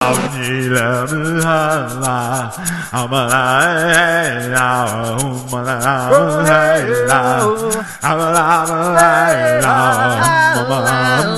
你了不好啦，好嘛来啦，好嘛来啦，好嘛来啦，好嘛。